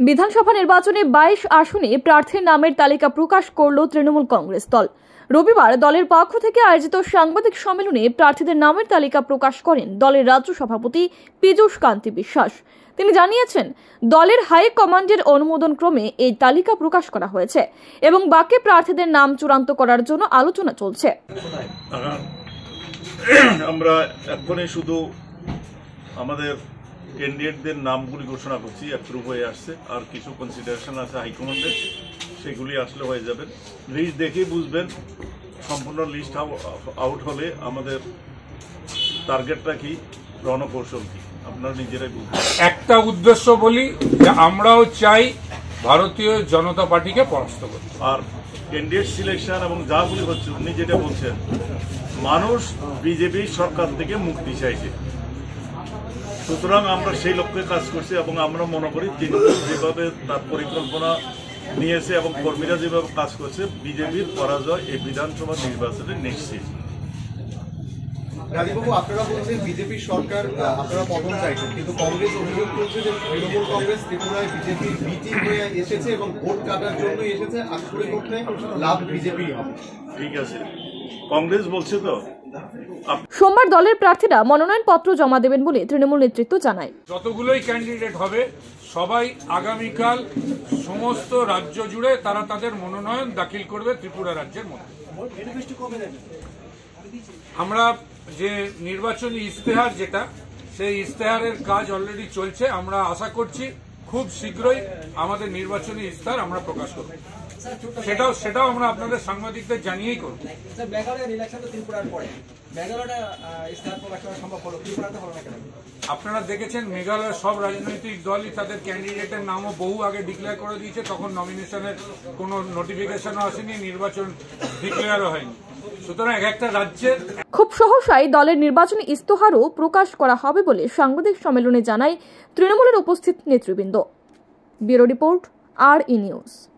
বিধানসভা নির্বাচনে 22 আসনে প্রার্থীর নামের তালিকা প্রকাশ করল তৃণমূল কংগ্রেস দল। রবিবার দলের পক্ষ থেকে আয়োজিত সাংবাদিক সম্মেলনে প্রার্থীদের নামের তালিকা প্রকাশ করেন দলের রাজ্য সভাপতি পীযূষ কান্তি বিশ্বাস। তিনি জানিয়েছেন, দলের হাই কমান্ডের অনুমোদন ক্রমে এই তালিকা প্রকাশ করা হয়েছে এবং বাকি প্রার্থীদের নাম চূড়ান্ত করার জন্য আলোচনা চলছে। আমরা এখনই শুধু আমাদের ক্যান্ডিডেটদের নামগুলি ঘোষণা করছি, অ্যাপ্রুভ হয়ে আসছে, আর কিছু কনসিডারেশন আছে হাইকমান্ডের, সেগুলি আসলে হয়ে যাবে। লিস্ট দেখেই বুঝবেন, সম্পূর্ণ লিস্ট আউট হলে আমাদের টার্গেটটা কি, রণকৌশল কি, আপনারা নিজেরাই বুঝবেন। একটা উদ্দেশ্য বলি যে আমরাও চাই ভারতীয় জনতা পার্টিকে পরাস্ত করতে। আর ক্যান্ডিডেট সিলেকশন এবং যাগুলি হচ্ছে, উনি যেটা বলছেন, মানুষ বিজেপি সরকার থেকে মুক্তি চাইছে, সুতরাং আমরা সেই লক্ষ্যে কাজ করছি এবং আমরা মনে করি তৃণমূল যেভাবে তার পরিকল্পনা নিয়েছে এবং কর্মীরা যেভাবে কাজ করছে, বিজেপির পরাজয় এই বিধানসভা নির্বাচনে নিশ্চিত। রাজীববাবু, আপনারা বলছেন বিজেপি সরকার আপনারা পতন চাইছেন, কিন্তু কংগ্রেস অভিযোগ করছে যে তৃণমূল কংগ্রেস ত্রিপুরায় বিজেপির বি টিম হয়ে এসেছে এবং ভোট কাটার জন্য এসেছে, আক্ষরিক করতে লাভ বিজেপির হবে। ঠিক আছে, কংগ্রেস বলছে তো। সোমবার দলের প্রার্থীরা মনোনয়নপত্র জমা দেবেন বলে তৃণমূল নেতৃত্ব জানায়। যতগুলোই ক্যান্ডিডেট হবে সবাই আগামীকাল সমস্ত রাজ্য জুড়ে তারা তাদের মনোনয়ন দাখিল করবে ত্রিপুরা রাজ্যের মধ্যে। আমরা যে নির্বাচনী ইস্তেহার যেটা, সেই ইস্তেহারের কাজ অলরেডি চলছে। আমরা আশা করছি খুব শীঘ্রই আমাদের নির্বাচনী ইস্তেহার আমরা প্রকাশ করব। সেটাও আমরা আপনাদের সাংবাদিকদের জানিয়েই করব। আপনারা দেখেছেন মেঘালয়ের সব রাজনৈতিক দলই তাদের ক্যান্ডিডেটের নামও বহু আগে ডিক্লেয়ার করে দিয়েছে, তখন নমিনেশনের কোনো নোটিফিকেশনও আসেনি, নির্বাচন ডিক্লেয়ারও হয়নি। সুতরাং একটা রাজ্যের খুব সহসাই দলের নির্বাচনী ইস্তেহারও প্রকাশ করা হবে বলে সাংবাদিক সম্মেলনে জানায় তৃণমূলের উপস্থিত নেতৃবৃন্দ। Bureau report, RE news.